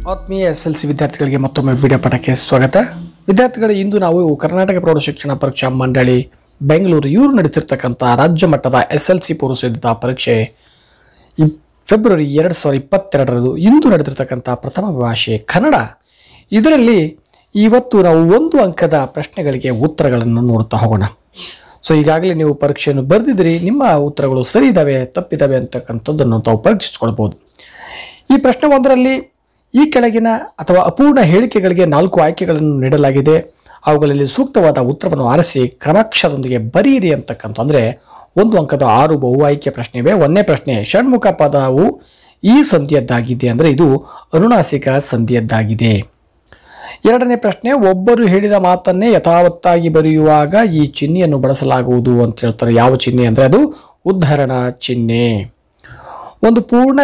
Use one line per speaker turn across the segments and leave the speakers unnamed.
ಆತ್ಮೀಯ ಎಸ್ಎಲ್ಸಿ ವಿದ್ಯಾರ್ಥಿಗಳಿಗೆ ಮತ್ತೊಮ್ಮೆ ವಿಡಿಯೋ ಪಾಠಕ್ಕೆ ಸ್ವಾಗತ. ವಿದ್ಯಾರ್ಥಿಗಳು, ಇಂದು ನಾವು ಕರ್ನಾಟಕ ಪ್ರೌಢಶಿಕ್ಷಣ ಪರೀಕ್ಷಾ ಮಂಡಳಿ ಬೆಂಗಳೂರು ಇವರು ನಡೆಸಿರ್ತಕ್ಕಂಥ ರಾಜ್ಯ ಮಟ್ಟದ ಎಸ್ಎಲ್ಸಿ ಪೂರ್ವ ಸಿದ್ಧತಾ ಪರೀಕ್ಷೆ ಫೆಬ್ರವರಿ 2022 ಇಂದು ನಡೆದಿರ್ತಕ್ಕಂಥ ಪ್ರಥಮ ಭಾಷೆ ಕನ್ನಡ. ಇದರಲ್ಲಿ ಇವತ್ತು ನಾವು 1 ಅಂಕದ ಪ್ರಶ್ನೆಗಳಿಗೆ ಉತ್ತರಗಳನ್ನು ನೋಡ್ತಾ ಹೋಗೋಣ. ಸೊ ಈಗಾಗಲೇ ನೀವು ಪರೀಕ್ಷೆಯನ್ನು ಬರೆದಿದ್ದೀರಿ, ನಿಮ್ಮ ಉತ್ತರಗಳು ಸರಿ ಇದ್ದಾವೆ ತಪ್ಪಿದ್ದಾವೆ ಅಂತಕ್ಕಂಥದ್ದನ್ನು ತಾವು ಪರೀಕ್ಷಿಸಿಕೊಳ್ಬೋದು. ಈ ಪ್ರಶ್ನೆ 1ರಲ್ಲಿ ಈ ಕೆಳಗಿನ ಅಥವಾ ಅಪೂರ್ಣ ಹೇಳಿಕೆಗಳಿಗೆ 4 ಆಯ್ಕೆಗಳನ್ನು ನೀಡಲಾಗಿದೆ. ಅವುಗಳಲ್ಲಿ ಸೂಕ್ತವಾದ ಉತ್ತರವನ್ನು ಆರಿಸಿ ಕ್ರಮಾಕ್ಷರದೊಂದಿಗೆ ಬರೆಯಿರಿ ಅಂತಕ್ಕಂಥ. ಅಂದರೆ 1 ಅಂಕದ 6 ಬಹು ಆಯ್ಕೆ ಪ್ರಶ್ನೆ ಇವೆ. 1ನೇ ಪ್ರಶ್ನೆ, ಷಣ್ಮುಖ ಪದವು ಈ ಸಂಧಿಯದ್ದಾಗಿದೆ, ಅಂದರೆ ಇದು ಅನುನಾಸಿಕ ಸಂಧಿಯದ್ದಾಗಿದೆ. 2ನೇ ಪ್ರಶ್ನೆ, ಒಬ್ಬರು ಹೇಳಿದ ಮಾತನ್ನೇ ಯಥಾವತ್ತಾಗಿ ಬರೆಯುವಾಗ ಈ ಚಿಹ್ನೆಯನ್ನು ಬಳಸಲಾಗುವುದು ಅಂತ ಹೇಳ್ತಾರೆ. ಯಾವ ಚಿಹ್ನೆ ಅಂದರೆ ಅದು ಉದ್ಧರಣ ಚಿಹ್ನೆ. ಒಂದು ಪೂರ್ಣ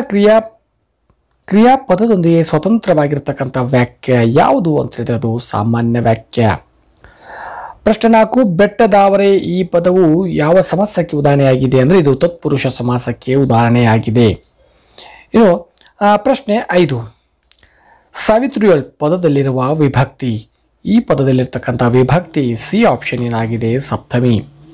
ಕ್ರಿಯಾಪದದೊಂದಿಗೆ ಸ್ವತಂತ್ರವಾಗಿರ್ತಕ್ಕಂಥ ವಾಕ್ಯ ಯಾವುದು ಅಂತ ಹೇಳಿದ್ರೆ ಅದು ಸಾಮಾನ್ಯ ವಾಕ್ಯ. ಪ್ರಶ್ನೆ 4, ಬೆಟ್ಟದಾವರೆ ಈ ಪದವು ಯಾವ ಸಮಾಸಕ್ಕೆ ಉದಾಹರಣೆಯಾಗಿದೆ ಅಂದರೆ ಇದು ತತ್ಪುರುಷ ಸಮಾಸಕ್ಕೆ ಉದಾಹರಣೆಯಾಗಿದೆ. ಇನ್ನು ಪ್ರಶ್ನೆ 5, ಸಾವಿತ್ರಿಯಲ್ ಪದದಲ್ಲಿರುವ ವಿಭಕ್ತಿ, ಈ ಪದದಲ್ಲಿರ್ತಕ್ಕಂಥ ವಿಭಕ್ತಿ ಸಿ ಆಪ್ಷನ್ ಏನಾಗಿದೆ, ಸಪ್ತಮಿ.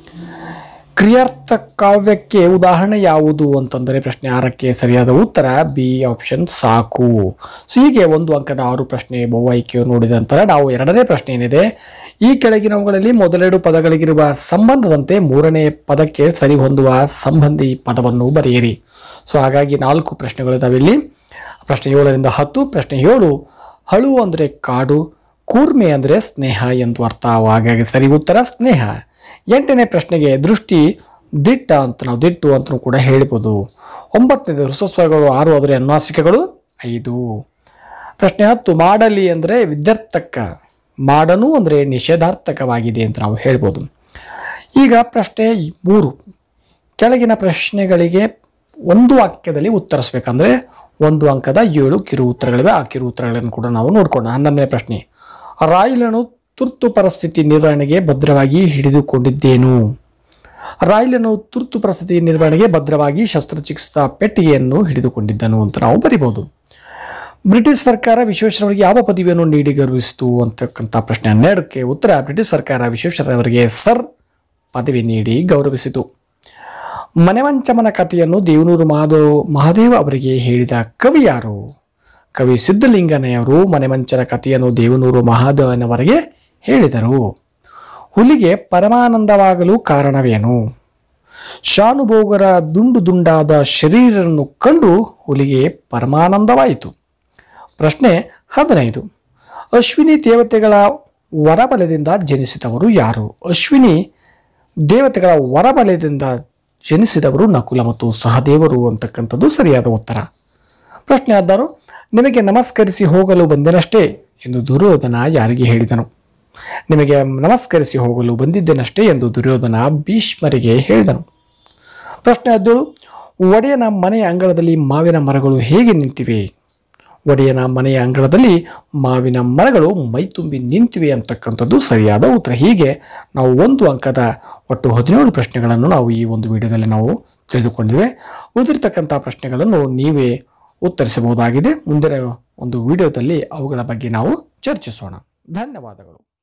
ಕ್ರಿಯಾರ್ಥ ಕಾವ್ಯಕ್ಕೆ ಉದಾಹರಣೆ ಯಾವುದು ಅಂತಂದರೆ ಪ್ರಶ್ನೆ 6ಕ್ಕೆ ಸರಿಯಾದ ಉತ್ತರ ಬಿ ಆಪ್ಷನ್ ಸಾಕು. ಸೊ ಹೀಗೆ 1 ಅಂಕದ 6 ಪ್ರಶ್ನೆ ಬಹು ಆಯ್ಕೆಯನ್ನು ನೋಡಿದ ನಂತರ ನಾವು 2ನೇ ಪ್ರಶ್ನೆ ಏನಿದೆ, ಈ ಕೆಳಗಿನವುಗಳಲ್ಲಿ ಮೊದಲೆರಡು ಪದಗಳಿಗಿರುವ ಸಂಬಂಧದಂತೆ 3ನೇ ಪದಕ್ಕೆ ಸರಿ ಹೊಂದುವ ಸಂಬಂಧಿ ಪದವನ್ನು ಬರೆಯಿರಿ. ಸೊ ಹಾಗಾಗಿ 4 ಪ್ರಶ್ನೆಗಳಿದ್ದಾವೆ ಇಲ್ಲಿ. ಪ್ರಶ್ನೆ 7ರಿಂದ 10. ಪ್ರಶ್ನೆ 7, ಹಳು ಅಂದರೆ ಕಾಡು, ಕೂರ್ಮೆ ಅಂದರೆ ಸ್ನೇಹ ಎಂದು ಅರ್ಥ. ಹಾಗಾಗಿ ಸರಿ ಉತ್ತರ ಸ್ನೇಹ. 8ನೇ ಪ್ರಶ್ನೆಗೆ ದೃಷ್ಟಿ ದಿಟ್ಟ ಅಂತ ನಾವು ದಿಟ್ಟು ಅಂತ ಕೂಡ ಹೇಳ್ಬೋದು. 9ನೇದು ಹೃಸ್ವಸ್ವರಗಳು 6 ಆದರೆ ಅನುನಾಸಿಕಗಳು 5. ಪ್ರಶ್ನೆ 10, ಮಾಡಲಿ ಅಂದರೆ ವಿದ್ಯಾರ್ಥಕ, ಮಾಡನು ಅಂದರೆ ನಿಷೇಧಾರ್ಥಕವಾಗಿದೆ ಅಂತ ನಾವು ಹೇಳ್ಬೋದು. ಈಗ ಪ್ರಶ್ನೆ 3, ಕೆಳಗಿನ ಪ್ರಶ್ನೆಗಳಿಗೆ 1 ವಾಕ್ಯದಲ್ಲಿ ಉತ್ತರಿಸಬೇಕಂದ್ರೆ 1 ಅಂಕದ 7 ಕಿರು ಉತ್ತರಗಳಿವೆ. ಆ ಕಿರು ಉತ್ತರಗಳನ್ನು ಕೂಡ ನಾವು ನೋಡ್ಕೊಳ್ಳೋಣ. 11ನೇ ಪ್ರಶ್ನೆ, ರಾಯಲನು ತುರ್ತು ಪರಿಸ್ಥಿತಿ ನಿರ್ವಹಣೆಗೆ ಭದ್ರವಾಗಿ ಹಿಡಿದುಕೊಂಡಿದ್ದೇನು. ರಾಯಲನು ತುರ್ತು ಪರಿಸ್ಥಿತಿ ನಿರ್ವಹಣೆಗೆ ಭದ್ರವಾಗಿ ಶಸ್ತ್ರಚಿಕಿತ್ಸಾ ಪೆಟ್ಟಿಗೆಯನ್ನು ಹಿಡಿದುಕೊಂಡಿದ್ದನು ಅಂತ ನಾವು ಬರಿಬಹುದು. ಬ್ರಿಟಿಷ್ ಸರ್ಕಾರ ವಿಶ್ವೇಶ್ವರಯ್ಯನವರಿಗೆ ಯಾವ ಪದವಿಯನ್ನು ನೀಡಿ ಗೌರವಿಸಿತು ಅಂತಕ್ಕಂಥ ಪ್ರಶ್ನೆ 12ಕ್ಕೆ ಉತ್ತರ ಬ್ರಿಟಿಷ್ ಸರ್ಕಾರ ವಿಶ್ವೇಶ್ವರಯ್ಯನವರಿಗೆ ಸರ್ ಪದವಿ ನೀಡಿ ಗೌರವಿಸಿತು. ಮನೆಮಂಚಮ್ಮನ ಕಥೆಯನ್ನು ದೇವನೂರು ಮಹಾದೇವ ಅವರಿಗೆ ಹೇಳಿದ ಕವಿ ಯಾರು. ಕವಿ ಸಿದ್ಧಲಿಂಗನವರು ಮನೆಮಂಚನ ಕಥೆಯನ್ನು ದೇವನೂರು ಮಹಾದೇವನವರಿಗೆ ಹೇಳಿದರು. ಹುಲಿಗೆ ಪರಮಾನಂದವಾಗಲು ಕಾರಣವೇನು. ಶಾನುಭೋಗರ ದುಂಡು ದುಂಡಾದ ಶರೀರವನ್ನು ಕಂಡು ಹುಲಿಗೆ ಪರಮಾನಂದವಾಯಿತು. ಪ್ರಶ್ನೆ 15, ಅಶ್ವಿನಿ ದೇವತೆಗಳ ವರಬಲದಿಂದ ಜನಿಸಿದವರು ಯಾರು. ಅಶ್ವಿನಿ ದೇವತೆಗಳ ವರಬಲದಿಂದ ಜನಿಸಿದವರು ನಕುಲ ಮತ್ತು ಸಹದೇವರು ಅಂತಕ್ಕಂಥದ್ದು ಸರಿಯಾದ ಉತ್ತರ. ಪ್ರಶ್ನೆ 16, ನಿಮಗೆ ನಮಸ್ಕರಿಸಿ ಹೋಗಲು ಬಂದೆನಷ್ಟೇ ಎಂದು ದುರ್ಯೋಧನ ಯಾರಿಗೆ ಹೇಳಿದನು. ನಿಮಗೆ ನಮಸ್ಕರಿಸಿ ಹೋಗಲು ಬಂದಿದ್ದೇನಷ್ಟೇ ಎಂದು ದುರ್ಯೋಧನ ಭೀಷ್ಮರಿಗೆ ಹೇಳಿದನು. ಪ್ರಶ್ನೆ 17, ಒಡೆಯನ ಮನೆಯ ಅಂಗಳದಲ್ಲಿ ಮಾವಿನ ಮರಗಳು ಹೇಗೆ ನಿಂತಿವೆ. ಒಡೆಯನ ಮನೆಯ ಅಂಗಳದಲ್ಲಿ ಮಾವಿನ ಮರಗಳು ಮೈತುಂಬಿ ನಿಂತಿವೆ ಅಂತಕ್ಕಂಥದ್ದು ಸರಿಯಾದ ಉತ್ತರ. ಹೀಗೆ ನಾವು 1 ಅಂಕದ ಒಟ್ಟು 17 ಪ್ರಶ್ನೆಗಳನ್ನು ನಾವು ಈ ಒಂದು ವಿಡಿಯೋದಲ್ಲಿ ನಾವು ತಿಳಿದುಕೊಂಡಿವೆ. ಉಳಿದಿರ್ತಕ್ಕಂಥ ಪ್ರಶ್ನೆಗಳನ್ನು ನೀವೇ ಉತ್ತರಿಸಬಹುದಾಗಿದೆ. ಮುಂದಿನ ಒಂದು ವಿಡಿಯೋದಲ್ಲಿ ಅವುಗಳ ಬಗ್ಗೆ ನಾವು ಚರ್ಚಿಸೋಣ. ಧನ್ಯವಾದಗಳು.